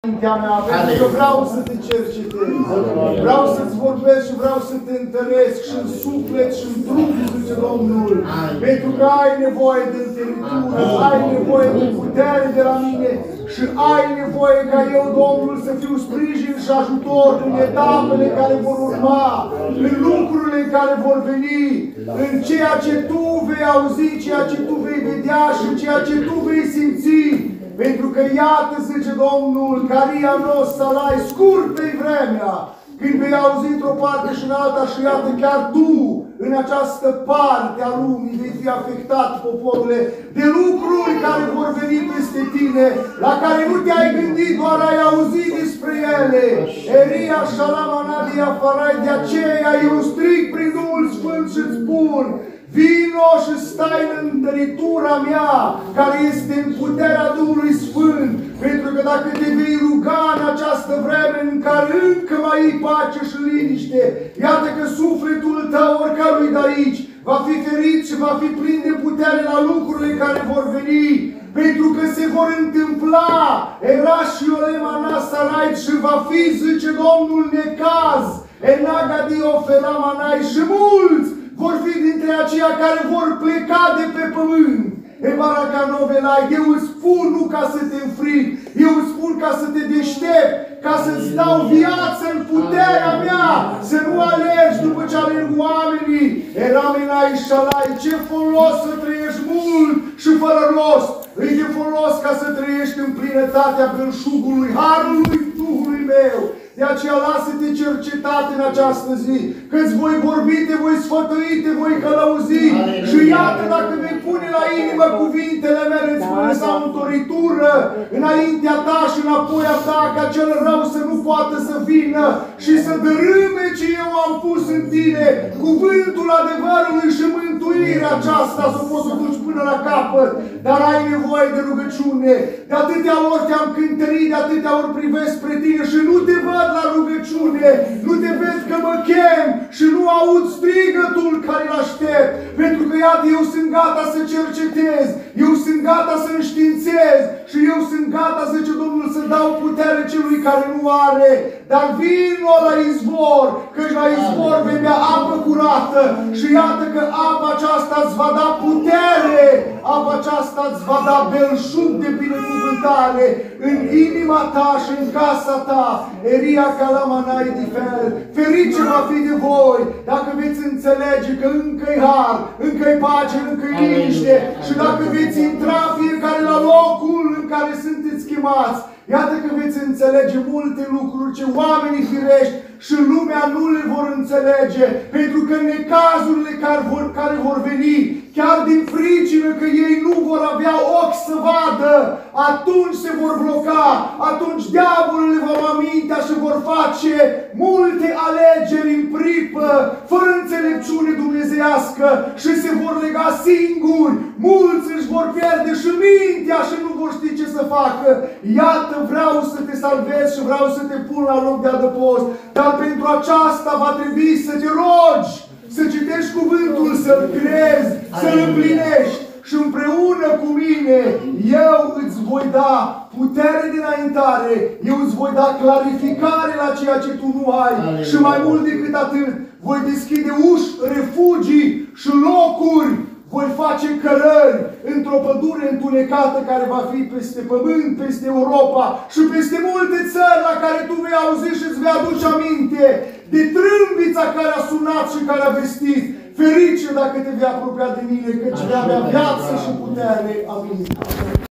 mintea mea, pentru că vreau să te cercetez. Vreau să-ți vorbesc și vreau să te întăresc și în suflet și în trup, zice Domnul. Pentru că ai nevoie de întăritură, ai nevoie de putere de la mine și ai nevoie ca eu, Domnul, să fiu sprijin și ajutor în etapele care vor urma, în lucrurile care vor veni, în ceea ce tu vei auzi, ceea ce tu vei vedea și ceea ce tu vei simți. Pentru că iată, zice Domnul, caria noastră lai scurtă-i vremea, când vei auzi într-o parte și în alta și iată chiar tu, în această parte a lumii, vei fi afectat, poporule, de lucruri care vor veni peste tine, la care nu te-ai gândit, doar ai auzit despre ele. Eria Shalamanadia Farai, de aceea eu strig prin Duhul Sfânt și-ți spun, vino și stai în întăritura mea, care este în puterea Duhului Sfânt, pentru că dacă te vei ruga în această vreme în care încă mai ai pace și liniște, iată că sufletul tău, oricărui de aici, va fi ferit și va fi plin de putere la lucrurile care vor veni, pentru că se vor întâmpla Erașiolema Nasarait și va fi, zice Domnul, necaz, Enagadio Felamanai și mulți vor fi dintre aceia care vor pleca de pe pământ. E Baracanovelai, eu îți spun nu ca să te înfrig, eu îți spun ca să te deștept, ca să-ți dau viață în puterea mea, să nu alergi după ce alerg oamenii. Eramenai Shalai, ce folos să trăiești mult și fără rost. Îi de folos ca să trăiești în plinătatea belșugului, harului Duhului meu. De aceea lasă-te cercetat în această zi, că-ți voi vorbi, te voi sfătui, te voi călăuzi. Și iată, dacă vei pune la inimă cuvintele mele, îți voi lăsa întoritură înaintea ta și înapoi a ta, ca cel rău să nu poată să vină și să dărâme ce eu am pus în tine. Cuvântul adevărului și mântuirea aceasta să poți să duci până la capăt, dar ai nevoie de rugăciune. De atâtea ori te-am cântărit, de atâtea ori privesc spre tine și nu te văd la rugăciune, nu te vezi că mă chem și nu aud strigătul care îl aștept, pentru că iată, eu sunt gata să cercetez, eu sunt gata să înștiințez și eu sunt gata, zice Domnul, să dau putere celui care nu are, dar vino la izvor, căci la izvor vei bea apă curată și iată că apa aceasta îți va da putere, apa aceasta îți va da belșug de binecuvântare în inima ta și în casa ta. Eria Calamanai Difel, ferice va fi de voi dacă veți înțelege că încă-i har, încă-i pace, încă-i liniște și dacă veți intra fiecare la locul în care sunteți chemați. Iată că veți înțelege multe lucruri ce oamenii firești și lumea nu le vor înțelege, pentru că necazurile care vor veni, chiar din fricină că ei nu vor avea ochi să vadă, atunci se vor bloca, atunci diavolul le va lua mintea și vor face multe alegeri în pripă, fără înțelepciune dumnezeiască și se vor lega singuri, mulți își vor pierde și mintea și nu vor ști ce să facă. Iată, vreau să te salvez și vreau să te pun la loc de adăpost, dar pentru aceasta va trebui să te rogi, să citești cuvântul, să-l crezi, să-l împlinești și împreună cu mine eu îți voi da putere de înaintare, eu îți voi da clarificare la ceea ce tu nu ai. Și mai mult decât atât, voi deschide uși, refugii și locuri, voi face cărări într-o pădure întunecată care va fi peste pământ, peste Europa și peste multe țări la care tu vei auzi și îți vei aduce aminte de trâmbița care a sunat și care a vestit. Ferice dacă te vei apropia de mine, căci vei avea viață și putere. Amin.